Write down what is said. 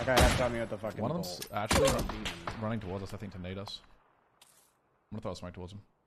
That guy headshot me with the fucking One of them's bolt. actually running towards us, I think, to nade us. I'm gonna throw a smoke towards him.